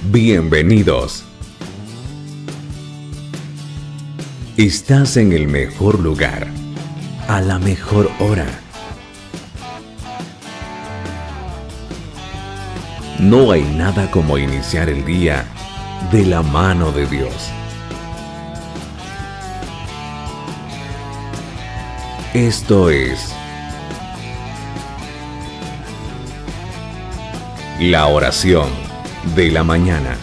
Bienvenidos. Estás en el mejor lugar, a la mejor hora. No hay nada como iniciar el día de la mano de Dios. Esto es la oración de la mañana.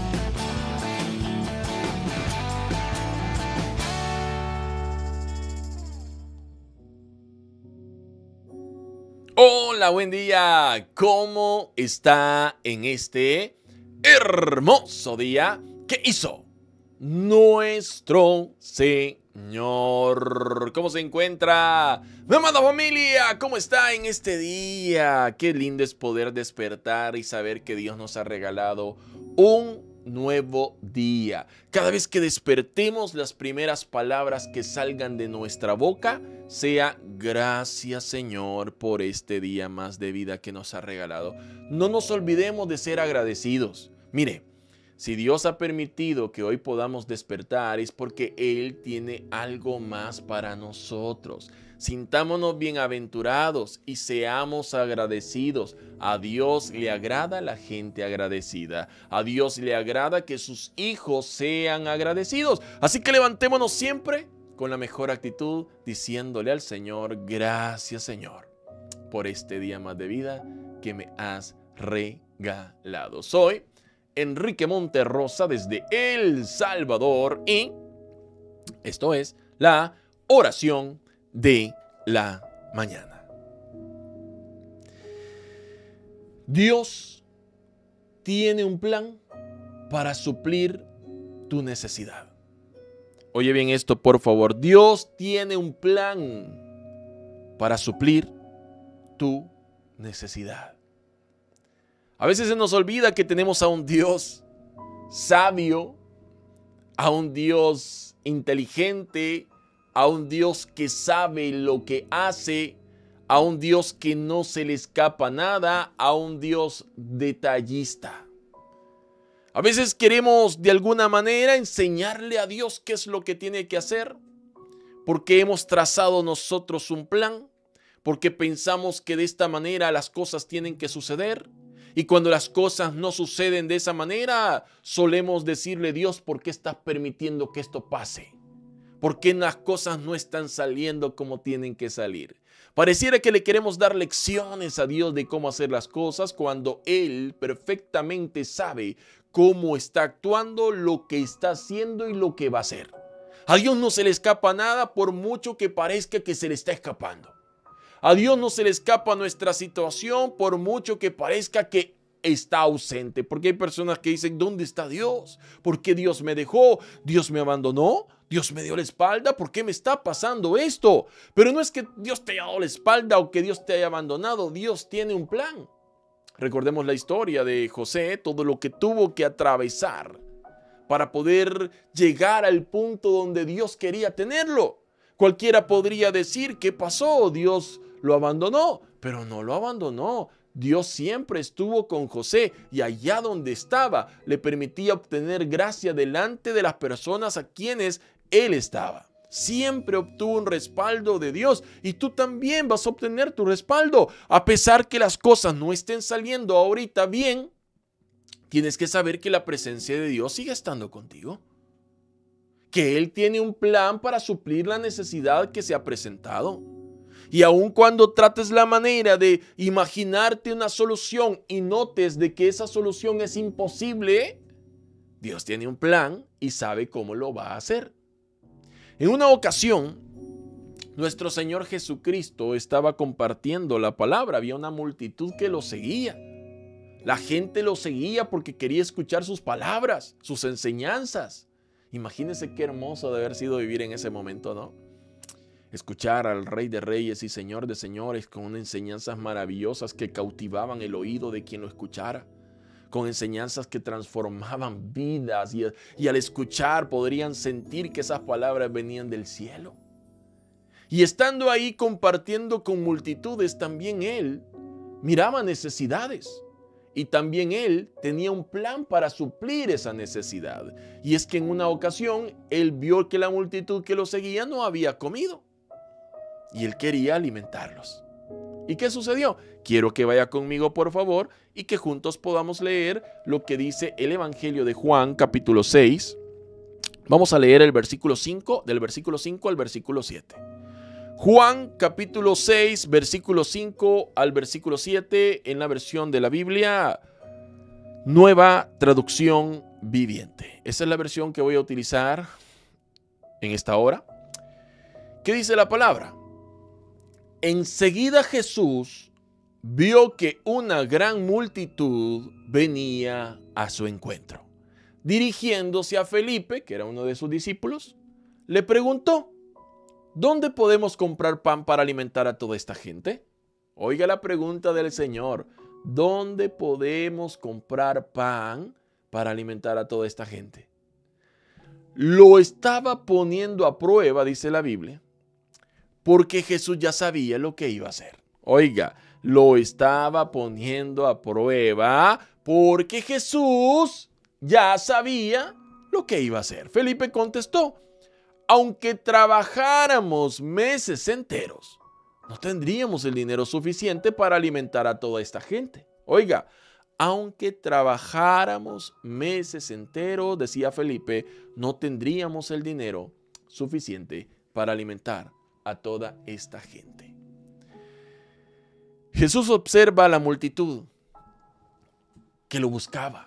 Hola, buen día. ¿Cómo está en este hermoso día que hizo nuestro Señor? ¿Cómo se encuentra? Mi amada familia, ¿cómo está en este día? Qué lindo es poder despertar y saber que Dios nos ha regalado un nuevo día. Cada vez que despertemos, las primeras palabras que salgan de nuestra boca sea: gracias, Señor, por este día más de vida que nos ha regalado. No nos olvidemos de ser agradecidos. Mire, si Dios ha permitido que hoy podamos despertar, es porque Él tiene algo más para nosotros. Sintámonos bienaventurados y seamos agradecidos. A Dios le agrada la gente agradecida. A Dios le agrada que sus hijos sean agradecidos. Así que levantémonos siempre con la mejor actitud, diciéndole al Señor: gracias, Señor, por este día más de vida que me has regalado. Soy Enrique Monterrosa desde El Salvador y esto es la oración de la mañana. Dios tiene un plan para suplir tu necesidad. Oye bien esto, por favor. Dios tiene un plan para suplir tu necesidad. A veces se nos olvida que tenemos a un Dios sabio, a un Dios inteligente, a un Dios que sabe lo que hace, a un Dios que no se le escapa nada, a un Dios detallista. A veces queremos de alguna manera enseñarle a Dios qué es lo que tiene que hacer, porque hemos trazado nosotros un plan, porque pensamos que de esta manera las cosas tienen que suceder. Y cuando las cosas no suceden de esa manera, solemos decirle: Dios, ¿por qué estás permitiendo que esto pase? ¿Por qué las cosas no están saliendo como tienen que salir? Pareciera que le queremos dar lecciones a Dios de cómo hacer las cosas cuando Él perfectamente sabe cómo está actuando, lo que está haciendo y lo que va a hacer. A Dios no se le escapa nada por mucho que parezca que se le está escapando. A Dios no se le escapa nuestra situación por mucho que parezca que está ausente. Porque hay personas que dicen: ¿dónde está Dios? ¿Por qué Dios me dejó? ¿Dios me abandonó? ¿Dios me dio la espalda? ¿Por qué me está pasando esto? Pero no es que Dios te haya dado la espalda o que Dios te haya abandonado. Dios tiene un plan. Recordemos la historia de José, todo lo que tuvo que atravesar para poder llegar al punto donde Dios quería tenerlo. Cualquiera podría decir: ¿qué pasó? Dios lo abandonó, pero no lo abandonó. Dios siempre estuvo con José y allá donde estaba le permitía obtener gracia delante de las personas a quienes él estaba. Siempre obtuvo un respaldo de Dios y tú también vas a obtener tu respaldo. A pesar que las cosas no estén saliendo ahorita bien, tienes que saber que la presencia de Dios sigue estando contigo. Que Él tiene un plan para suplir la necesidad que se ha presentado. Y aun cuando trates la manera de imaginarte una solución y notes de que esa solución es imposible, Dios tiene un plan y sabe cómo lo va a hacer. En una ocasión, nuestro Señor Jesucristo estaba compartiendo la palabra. Había una multitud que lo seguía. La gente lo seguía porque quería escuchar sus palabras, sus enseñanzas. Imagínense qué hermoso de haber sido vivir en ese momento, ¿no? Escuchar al Rey de Reyes y Señor de Señores con enseñanzas maravillosas que cautivaban el oído de quien lo escuchara, con enseñanzas que transformaban vidas y al escuchar podrían sentir que esas palabras venían del cielo. Y estando ahí compartiendo con multitudes, también Él miraba necesidades. y también él tenía un plan para suplir esa necesidad. Y es que en una ocasión él vio que la multitud que lo seguía no había comido y él quería alimentarlos. ¿Y qué sucedió? Quiero que vaya conmigo, por favor, y que juntos podamos leer lo que dice el Evangelio de Juan, capítulo 6. Vamos a leer el versículo 5, del versículo 5 al versículo 7. Juan, capítulo 6, versículo 5 al versículo 7, en la versión de la Biblia, Nueva Traducción Viviente. Esa es la versión que voy a utilizar en esta hora. ¿Qué dice la palabra? Enseguida Jesús vio que una gran multitud venía a su encuentro. Dirigiéndose a Felipe, que era uno de sus discípulos, le preguntó: ¿dónde podemos comprar pan para alimentar a toda esta gente? Oiga la pregunta del Señor. ¿Dónde podemos comprar pan para alimentar a toda esta gente? Lo estaba poniendo a prueba, dice la Biblia, porque Jesús ya sabía lo que iba a hacer. Oiga, lo estaba poniendo a prueba porque Jesús ya sabía lo que iba a hacer. Felipe contestó: aunque trabajáramos meses enteros, no tendríamos el dinero suficiente para alimentar a toda esta gente. Oiga, aunque trabajáramos meses enteros, decía Felipe, no tendríamos el dinero suficiente para alimentar a toda esta gente. Jesús observa a la multitud que lo buscaba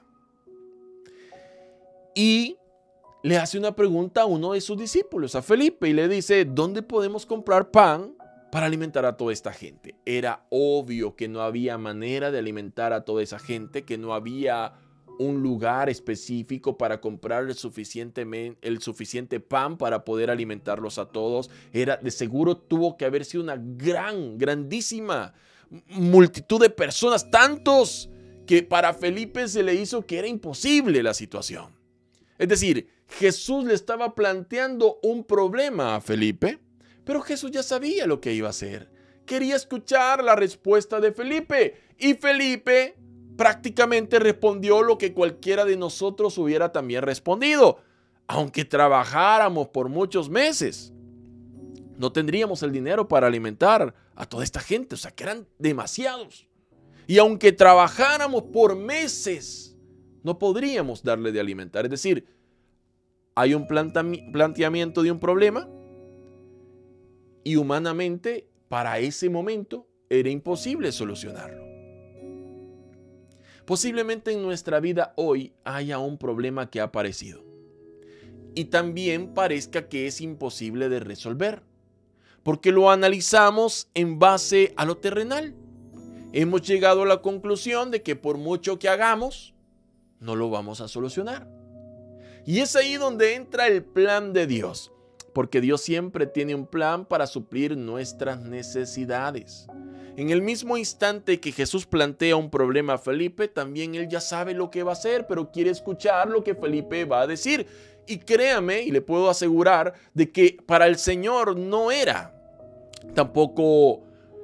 y le hace una pregunta a uno de sus discípulos, a Felipe, y le dice: ¿dónde podemos comprar pan para alimentar a toda esta gente? Era obvio que no había manera de alimentar a toda esa gente, que no había un lugar específico para comprar el suficiente pan para poder alimentarlos a todos. De seguro tuvo que haber sido una grandísima multitud de personas, tantos que para Felipe se le hizo que era imposible la situación. Es decir, Jesús le estaba planteando un problema a Felipe, pero Jesús ya sabía lo que iba a hacer. Quería escuchar la respuesta de Felipe, y Felipe prácticamente respondió lo que cualquiera de nosotros hubiera también respondido. Aunque trabajáramos por muchos meses, no tendríamos el dinero para alimentar a toda esta gente, o sea que eran demasiados. Y aunque trabajáramos por meses, no podríamos darle de alimentar. Es decir, hay un planteamiento de un problema y humanamente para ese momento era imposible solucionarlo. Posiblemente en nuestra vida hoy haya un problema que ha aparecido y también parezca que es imposible de resolver, porque lo analizamos en base a lo terrenal. Hemos llegado a la conclusión de que por mucho que hagamos, no lo vamos a solucionar. Y es ahí donde entra el plan de Dios, porque Dios siempre tiene un plan para suplir nuestras necesidades. En el mismo instante que Jesús plantea un problema a Felipe, también él ya sabe lo que va a hacer, pero quiere escuchar lo que Felipe va a decir. Y créame, y le puedo asegurar, de que para el Señor no era tampoco...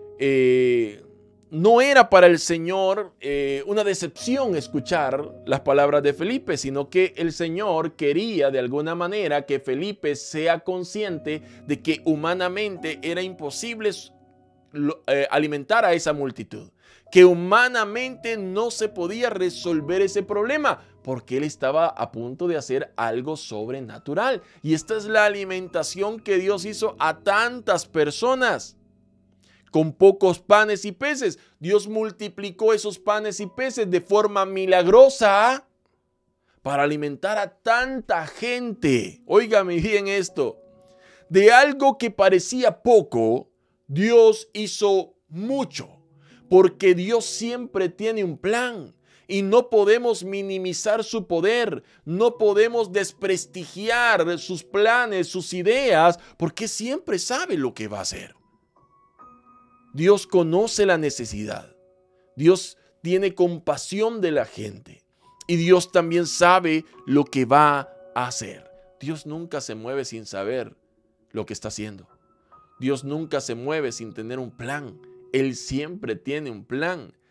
No era para el Señor una decepción escuchar las palabras de Felipe, sino que el Señor quería de alguna manera que Felipe sea consciente de que humanamente era imposible alimentar a esa multitud, que humanamente no se podía resolver ese problema, porque él estaba a punto de hacer algo sobrenatural. Y esta es la alimentación que Dios hizo a tantas personas. Con pocos panes y peces, Dios multiplicó esos panes y peces de forma milagrosa para alimentar a tanta gente. Óigame bien esto. De algo que parecía poco, Dios hizo mucho, porque Dios siempre tiene un plan y no podemos minimizar su poder, no podemos desprestigiar sus planes, sus ideas, porque siempre sabe lo que va a hacer. Dios conoce la necesidad. Dios tiene compasión de la gente. Y Dios también sabe lo que va a hacer. Dios nunca se mueve sin saber lo que está haciendo. Dios nunca se mueve sin tener un plan. Él siempre tiene un plan.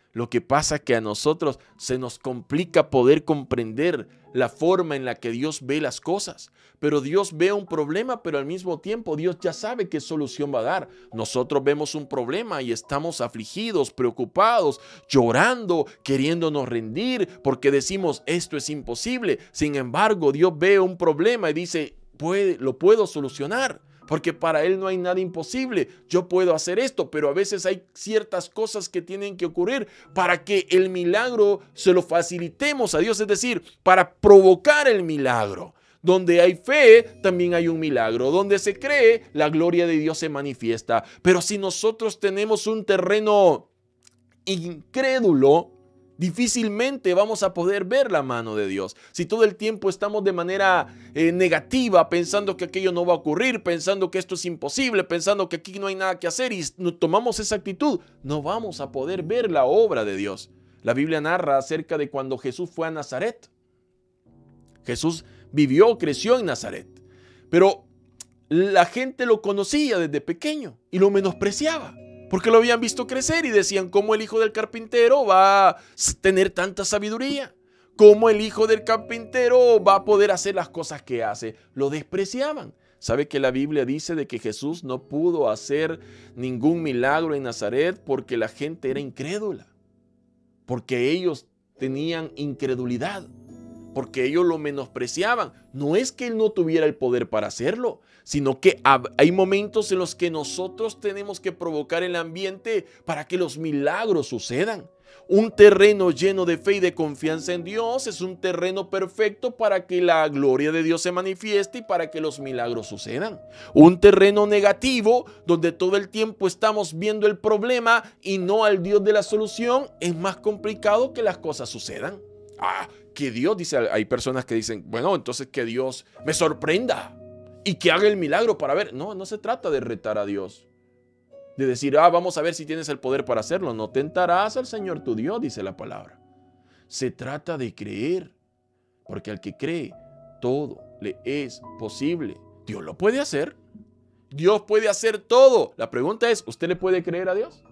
Lo que pasa es que a nosotros se nos complica poder comprender la forma en la que Dios ve las cosas. Pero Dios ve un problema, pero al mismo tiempo Dios ya sabe qué solución va a dar. Nosotros vemos un problema y estamos afligidos, preocupados, llorando, queriéndonos rendir porque decimos esto es imposible. Sin embargo, Dios ve un problema y dice, lo puedo solucionar. Porque para Él no hay nada imposible. Yo puedo hacer esto, pero a veces hay ciertas cosas que tienen que ocurrir para que el milagro se lo facilitemos a Dios. Es decir, para provocar el milagro. Donde hay fe, también hay un milagro. Donde se cree, la gloria de Dios se manifiesta. Pero si nosotros tenemos un terreno incrédulo, difícilmente vamos a poder ver la mano de Dios. Si todo el tiempo estamos de manera negativa, pensando que aquello no va a ocurrir, pensando que esto es imposible, pensando que aquí no hay nada que hacer y tomamos esa actitud, no vamos a poder ver la obra de Dios. La Biblia narra acerca de cuando Jesús fue a Nazaret. Jesús vivió, creció en Nazaret, pero la gente lo conocía desde pequeño y lo menospreciaba. Porque lo habían visto crecer y decían, ¿cómo el hijo del carpintero va a tener tanta sabiduría? ¿Cómo el hijo del carpintero va a poder hacer las cosas que hace? Lo despreciaban. ¿Sabe que la Biblia dice de que Jesús no pudo hacer ningún milagro en Nazaret porque la gente era incrédula? Porque ellos tenían incredulidad. Porque ellos lo menospreciaban. No es que él no tuviera el poder para hacerlo, sino que hay momentos en los que nosotros tenemos que provocar el ambiente para que los milagros sucedan. Un terreno lleno de fe y de confianza en Dios es un terreno perfecto para que la gloria de Dios se manifieste y para que los milagros sucedan. Un terreno negativo donde todo el tiempo estamos viendo el problema y no al Dios de la solución, es más complicado que las cosas sucedan. Que Dios, dice, hay personas que dicen, bueno, entonces que Dios me sorprenda y que haga el milagro para ver. No, no se trata de retar a Dios, de decir, vamos a ver si tienes el poder para hacerlo. No tentarás al Señor tu Dios, dice la palabra. Se trata de creer, porque al que cree, todo le es posible. Dios lo puede hacer. Dios puede hacer todo. La pregunta es, ¿usted le puede creer a Dios?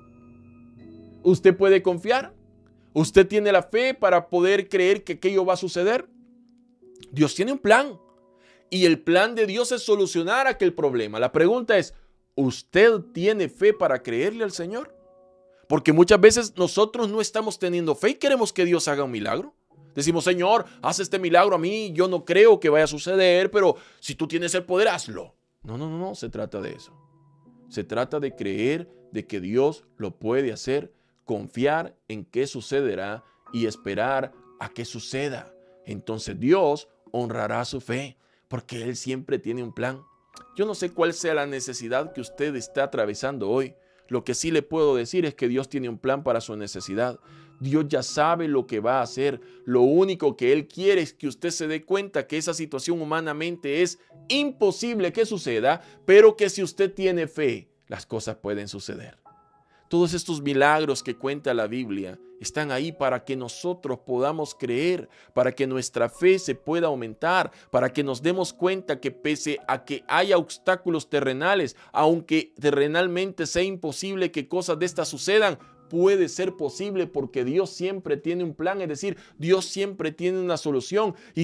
¿Usted puede confiar? ¿Usted tiene la fe para poder creer que aquello va a suceder? Dios tiene un plan. Y el plan de Dios es solucionar aquel problema. La pregunta es, ¿usted tiene fe para creerle al Señor? Porque muchas veces nosotros no estamos teniendo fe y queremos que Dios haga un milagro. Decimos, Señor, haz este milagro a mí. Yo no creo que vaya a suceder, pero si tú tienes el poder, hazlo. No se trata de eso. Se trata de creer de que Dios lo puede hacer, confiar en que sucederá y esperar a que suceda. Entonces Dios honrará su fe, porque Él siempre tiene un plan. Yo no sé cuál sea la necesidad que usted está atravesando hoy. Lo que sí le puedo decir es que Dios tiene un plan para su necesidad. Dios ya sabe lo que va a hacer. Lo único que Él quiere es que usted se dé cuenta que esa situación humanamente es imposible que suceda, pero que si usted tiene fe, las cosas pueden suceder. Todos estos milagros que cuenta la Biblia están ahí para que nosotros podamos creer, para que nuestra fe se pueda aumentar, para que nos demos cuenta que pese a que haya obstáculos terrenales, aunque terrenalmente sea imposible que cosas de estas sucedan, puede ser posible porque Dios siempre tiene un plan, es decir, Dios siempre tiene una solución. Y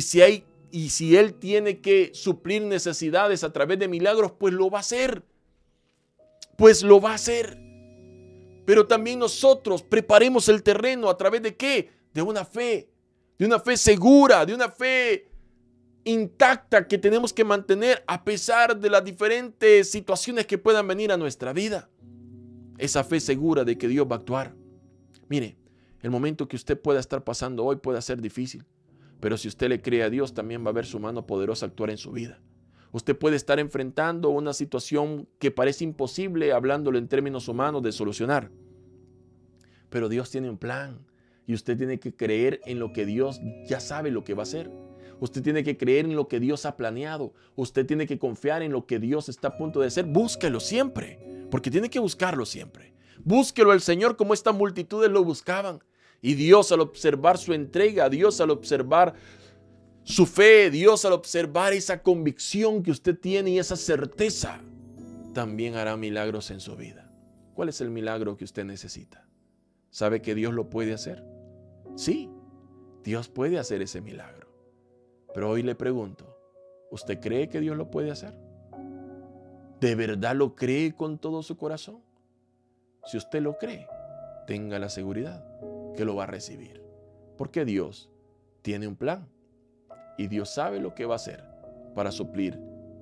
si Él tiene que suplir necesidades a través de milagros, pues lo va a hacer. Pero también nosotros preparemos el terreno a través de ¿qué? De una fe segura, de una fe intacta que tenemos que mantener a pesar de las diferentes situaciones que puedan venir a nuestra vida. Esa fe segura de que Dios va a actuar. Mire, el momento que usted pueda estar pasando hoy puede ser difícil, pero si usted le cree a Dios, también va a ver su mano poderosa actuar en su vida. Usted puede estar enfrentando una situación que parece imposible, hablándolo en términos humanos, de solucionar. Pero Dios tiene un plan y usted tiene que creer en lo que Dios ya sabe lo que va a hacer. Usted tiene que creer en lo que Dios ha planeado. Usted tiene que confiar en lo que Dios está a punto de hacer. Búsquelo siempre, porque tiene que buscarlo siempre. Búsquelo al Señor como estas multitudes lo buscaban. Y Dios, al observar su entrega, Dios al observar su fe, Dios al observar esa convicción que usted tiene y esa certeza, también hará milagros en su vida. ¿Cuál es el milagro que usted necesita? ¿Sabe que Dios lo puede hacer? Sí, Dios puede hacer ese milagro. Pero hoy le pregunto, ¿usted cree que Dios lo puede hacer? ¿De verdad lo cree con todo su corazón? Si usted lo cree, tenga la seguridad que lo va a recibir. Porque Dios tiene un plan y Dios sabe lo que va a hacer para suplir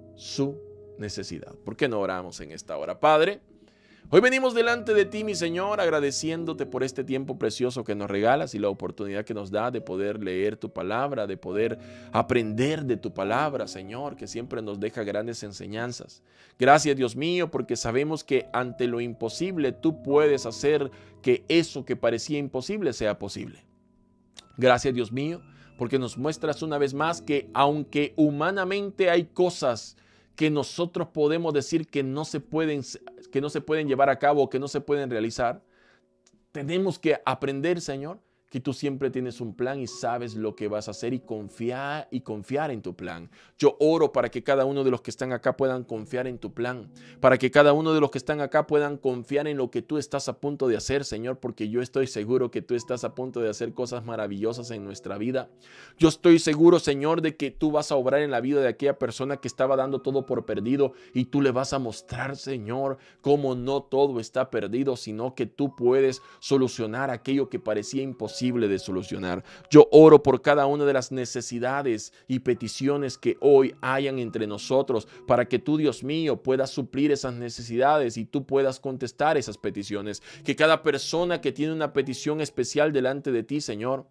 su necesidad. ¿Por qué no oramos en esta hora? Padre, hoy venimos delante de ti, mi Señor, agradeciéndote por este tiempo precioso que nos regalas y la oportunidad que nos da de poder leer tu palabra, de poder aprender de tu palabra, Señor, que siempre nos deja grandes enseñanzas. Gracias, Dios mío, porque sabemos que ante lo imposible tú puedes hacer que eso que parecía imposible sea posible. Gracias, Dios mío, porque nos muestras una vez más que aunque humanamente hay cosas que nosotros podemos decir que no se pueden llevar a cabo, que no se pueden realizar, tenemos que aprender, Señor, que tú siempre tienes un plan y sabes lo que vas a hacer y confiar en tu plan. Yo oro para que cada uno de los que están acá puedan confiar en tu plan, para que cada uno de los que están acá puedan confiar en lo que tú estás a punto de hacer, Señor, porque yo estoy seguro que tú estás a punto de hacer cosas maravillosas en nuestra vida. Yo estoy seguro, Señor, de que tú vas a obrar en la vida de aquella persona que estaba dando todo por perdido y tú le vas a mostrar, Señor, cómo no todo está perdido, sino que tú puedes solucionar aquello que parecía imposible de solucionar. Yo oro por cada una de las necesidades y peticiones que hoy hayan entre nosotros para que tú, Dios mío, puedas suplir esas necesidades y tú puedas contestar esas peticiones. Que cada persona que tiene una petición especial delante de ti, Señor,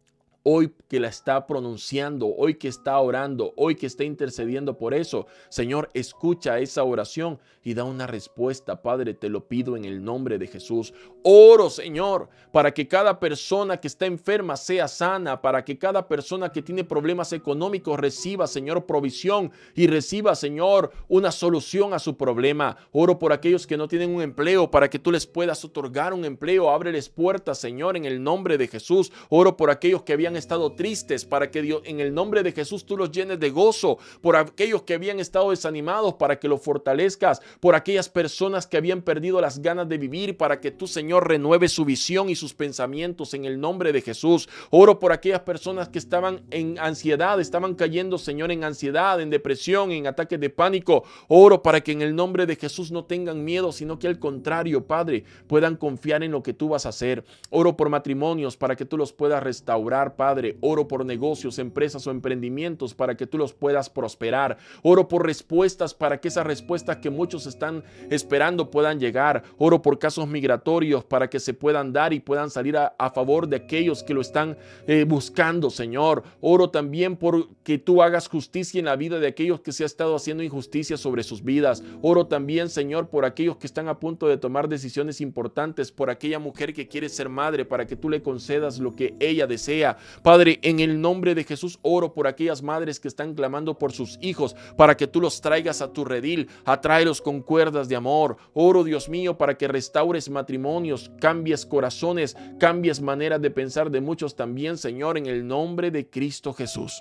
hoy que la está pronunciando, hoy que está orando, hoy que está intercediendo por eso, Señor, escucha esa oración y da una respuesta. Padre, te lo pido en el nombre de Jesús. Oro, Señor, para que cada persona que está enferma sea sana, para que cada persona que tiene problemas económicos reciba, Señor, provisión y reciba, Señor, una solución a su problema. Oro por aquellos que no tienen un empleo, para que tú les puedas otorgar un empleo. Ábreles puertas, Señor, en el nombre de Jesús. Oro por aquellos que habían estado tristes, para que Dios, en el nombre de Jesús, tú los llenes de gozo. Por aquellos que habían estado desanimados, para que los fortalezcas. Por aquellas personas que habían perdido las ganas de vivir, para que tú, Señor, renueves su visión y sus pensamientos en el nombre de Jesús. Oro por aquellas personas que estaban en ansiedad, estaban cayendo, Señor, en ansiedad, en depresión, en ataques de pánico. Oro para que en el nombre de Jesús no tengan miedo, sino que al contrario, Padre, puedan confiar en lo que tú vas a hacer. Oro por matrimonios, para que tú los puedas restaurar, Padre. Oro por negocios, empresas o emprendimientos, para que tú los puedas prosperar. Oro por respuestas, para que esas respuestas que muchos están esperando puedan llegar. Oro por casos migratorios, para que se puedan dar y puedan salir a favor de aquellos que lo están buscando, Señor. Oro también por que tú hagas justicia en la vida de aquellos que se ha estado haciendo injusticia sobre sus vidas. Oro también, Señor, por aquellos que están a punto de tomar decisiones importantes, por aquella mujer que quiere ser madre, para que tú le concedas lo que ella desea. Padre, en el nombre de Jesús, oro por aquellas madres que están clamando por sus hijos, para que tú los traigas a tu redil, atráelos con cuerdas de amor. Oro, Dios mío, para que restaures matrimonios, cambies corazones, cambies maneras de pensar de muchos también, Señor, en el nombre de Cristo Jesús.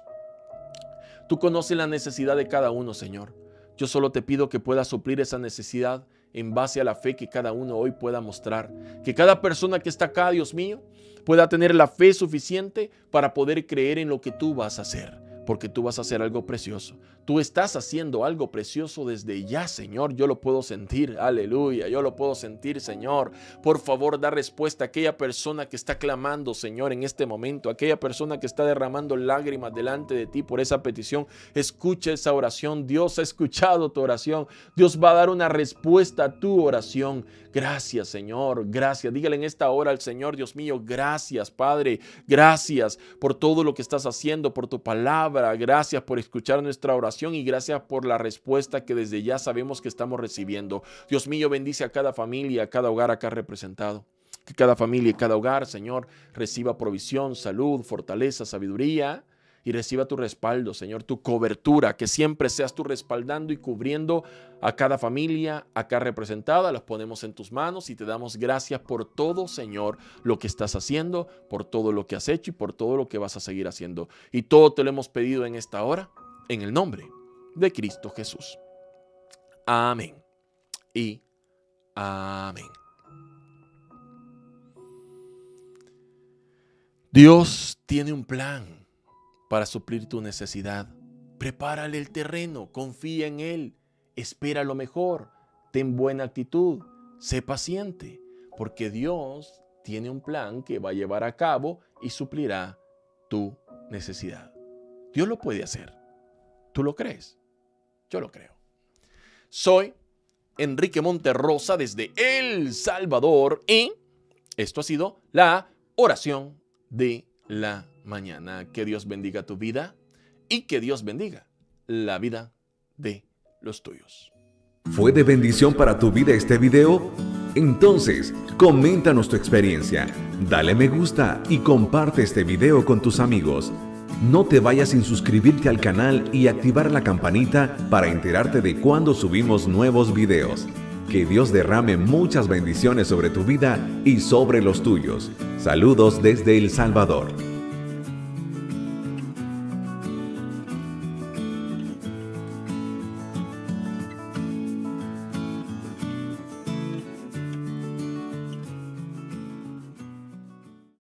Tú conoces la necesidad de cada uno, Señor. Yo solo te pido que puedas suplir esa necesidad en base a la fe que cada uno hoy pueda mostrar. Que cada persona que está acá, Dios mío, pueda tener la fe suficiente para poder creer en lo que tú vas a hacer. Porque tú vas a hacer algo precioso. Tú estás haciendo algo precioso desde ya, Señor. Yo lo puedo sentir, aleluya. Yo lo puedo sentir, Señor. Por favor, da respuesta a aquella persona que está clamando, Señor, en este momento. Aquella persona que está derramando lágrimas delante de ti por esa petición. Escucha esa oración. Dios ha escuchado tu oración. Dios va a dar una respuesta a tu oración. Gracias, Señor. Gracias. Dígale en esta hora al Señor, Dios mío, gracias, Padre. Gracias por todo lo que estás haciendo, por tu palabra. Gracias por escuchar nuestra oración y gracias por la respuesta que desde ya sabemos que estamos recibiendo. Dios mío, bendice a cada familia, a cada hogar acá representado. Que cada familia y cada hogar, Señor, reciba provisión, salud, fortaleza, sabiduría y reciba tu respaldo, Señor, tu cobertura, que siempre seas tú respaldando y cubriendo a cada familia acá representada. Las ponemos en tus manos y te damos gracias por todo, Señor, lo que estás haciendo, por todo lo que has hecho y por todo lo que vas a seguir haciendo. Y todo te lo hemos pedido en esta hora, en el nombre de Cristo Jesús. Amén y amén. Dios tiene un plan para suplir tu necesidad. Prepárale el terreno, confía en Él, espera lo mejor, ten buena actitud, sé paciente, porque Dios tiene un plan que va a llevar a cabo y suplirá tu necesidad. Dios lo puede hacer. ¿Tú lo crees? Yo lo creo. Soy Enrique Monterrosa desde El Salvador y esto ha sido la oración de la mañana. Que Dios bendiga tu vida y que Dios bendiga la vida de los tuyos. ¿Fue de bendición para tu vida este video? Entonces, coméntanos tu experiencia, dale me gusta y comparte este video con tus amigos. No te vayas sin suscribirte al canal y activar la campanita para enterarte de cuando subimos nuevos videos. Que Dios derrame muchas bendiciones sobre tu vida y sobre los tuyos. Saludos desde El Salvador.